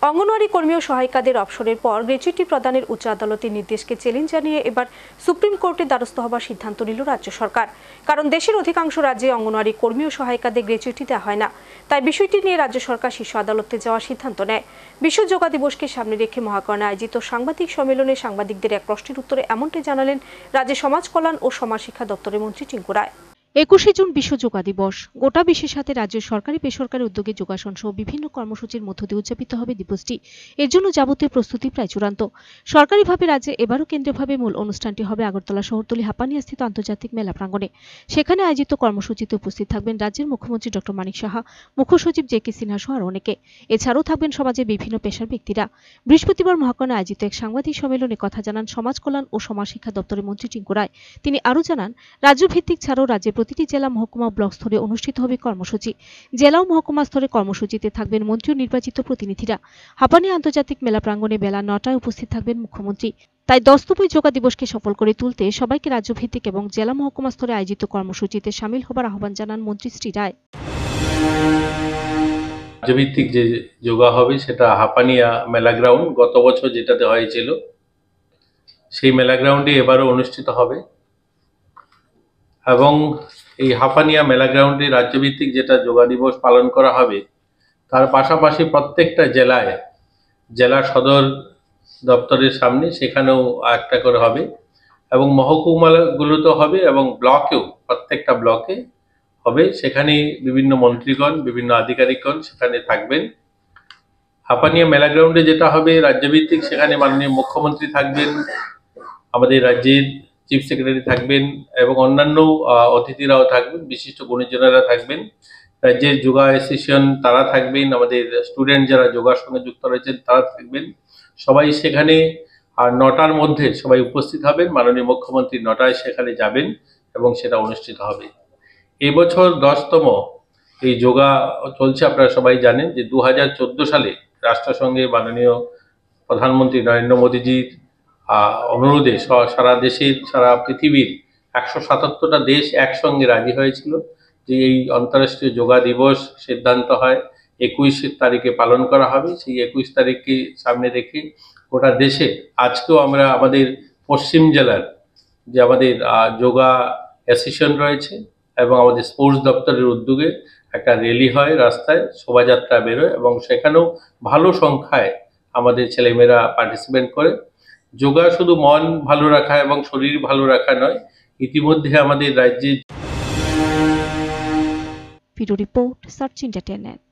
অঙ্গনওয়াড়ি কর্মী ও সহায়িকাদের অবসরের পর গ্র্যাচুইটি প্রদানের উচ্চ আদালতের নির্দেশকে চ্যালেঞ্জ জানিয়ে এবার সুপ্রিম কোর্টে দ্বারস্থ হবার সিদ্ধান্ত নিল রাজ্য সরকার। কারণ দেশের অধিকাংশ রাজ্যে অঙ্গনওয়াড়ি কর্মী ও সহায়িকাদের গ্র্যাচুইটি দেওয়া হয় না। তাই বিষয়টি নিয়ে রাজ্য সরকার শীর্ষ আদালতে যাওয়ার সিদ্ধান্ত নেয়। বিশ্ব যোগা দিবসকে সামনে রেখে মহাকরণে আয়োজিত সাংবাদিক সম্মেলনে সাংবাদিকদের এক প্রশ্নের উত্তরে এমনটাই জানালেন রাজ্যের সমাজ কল্যাণ ও সমাজ শিক্ষা দপ্তরের মন্ত্রী টিঙ্কু রায়। 21 জুন বিশ্ব যোগা দিবস। গোটা বিশ্বের সাথে রাজ্যের সরকারি বেসরকারি উদ্যোগে যোগাসন সহ বিভিন্ন কর্মসূচির মধ্য দিয়ে উদযাপিত হবে দিবসটি। এর জন্য যাবতীয় প্রস্তুতি প্রায় চূড়ান্ত। সরকারিভাবে রাজ্যে এবারও কেন্দ্রীয়ভাবে মূল অনুষ্ঠানটি হবে আগরতলা শহরতলি হাপানিয়াস্থিত আন্তর্জাতিক মেলা প্রাঙ্গণে। সেখানে আয়োজিত কর্মসূচিতে উপস্থিত থাকবেন রাজ্যের মুখ্যমন্ত্রী ডক্টর মানিক সাহা, মুখ্য সচিব জে কে সিনহা সহ আরও অনেকে। এছাড়াও থাকবেন সমাজের বিভিন্ন পেশার ব্যক্তিরা। বৃহস্পতিবার মহাকরণে আয়োজিত এক সাংবাদিক সম্মেলনে কথা জানান সমাজ কল্যাণ ও সমাজ শিক্ষা দপ্তরের মন্ত্রী টিঙ্কু রায়। তিনি আরও জানান, রাজ্যভিত্তিক ছাড়াও রাজ্যের প্রতিটি জেলা মহকুমা ব্লক স্তরে অনুষ্ঠিত হবে কর্মসূচি। জেলা ও মহকুমা স্তরে কর্মসূচিতে থাকবেন মন্ত্রী ও নির্বাচিত প্রতিনিধিরা। হাপানিয়া আন্তর্জাতিক মেলা প্রাঙ্গণে বেলা 9টায় উপস্থিত থাকবেন মুখ্যমন্ত্রী। তাই 10তম যোগা দিবসকে সফল করে তুলতে সবাইকে রাজ্যভিত্তিক এবং জেলা মহকুমা স্তরে আয়োজিত কর্মসূচিতে শামিল হবার আহ্বান জানান মন্ত্রী শ্রী রায়। রাজ্যভিত্তিক যে যোগা হবে সেটা হাপানিয়া মেলা গ্রাউন্ড, গত বছর যেটাতে হয়েছিল সেই মেলা গ্রাউন্ডে এবারও অনুষ্ঠিত হবে। এবং এই হাপানিয়া মেলা গ্রাউন্ডে রাজ্যভিত্তিক যেটা যোগা দিবস পালন করা হবে, তার পাশাপাশি প্রত্যেকটা জেলায় জেলা সদর দপ্তরের সামনে সেখানেও একটা করে হবে, এবং মহকুমাগুলোতে হবে, এবং ব্লকেও প্রত্যেকটা ব্লকে হবে। সেখানে বিভিন্ন মন্ত্রীগণ, বিভিন্ন আধিকারিকগণ সেখানে থাকবেন। হাপানিয়া মেলা গ্রাউন্ডে যেটা হবে রাজ্যভিত্তিক, সেখানে মাননীয় মুখ্যমন্ত্রী থাকবেন, আমাদের রাজ্যের চিফ সেক্রেটারি থাকবেন এবং অন্যান্য অতিথিরাও থাকবেন, বিশিষ্ট গুণীজনেরা থাকবেন, রাজ্যের যোগা অ্যাসোসিয়েশন তারা থাকবেন, আমাদের স্টুডেন্ট যারা যোগার সঙ্গে যুক্ত রয়েছেন তারা থাকবেন। সবাই সেখানে 9টার মধ্যে সবাই উপস্থিত হবেন। মাননীয় মুখ্যমন্ত্রী 9টায় সেখানে যাবেন এবং সেটা অনুষ্ঠিত হবে। এবছর 10তম এই যোগা চলছে। আপনারা সবাই জানেন যে 2014 সালে রাষ্ট্রসংঘে মাননীয় প্রধানমন্ত্রী নরেন্দ্র মোদীজির অনুরোধে সারা দেশের, সারা পৃথিবীর 177টা দেশ একসঙ্গে রাজি হয়েছিল যে এই আন্তর্জাতিক যোগা দিবস সিদ্ধান্ত হয় 21 তারিখে পালন করা হবে। সেই 21 তারিখকে সামনে রেখে গোটা দেশে আজকেও আমরা আমাদের পশ্চিম জেলার যে আমাদের যোগা অ্যাসোসিয়েশন রয়েছে এবং আমাদের স্পোর্টস দপ্তরের উদ্যোগে একটা র্যালি হয়, রাস্তায় শোভাযাত্রা বেরোয়, এবং সেখানেও ভালো সংখ্যায় আমাদের ছেলেমেয়েরা পার্টিসিপেট করে। যোগা শুধু মন ভালো রাখা এবং শরীর ভালো রাখা নয়, ইতিমধ্যে আমাদের রাজ্যে ভিডিও রিপোর্ট সার্চ ইন্টারটেইনমেন্ট।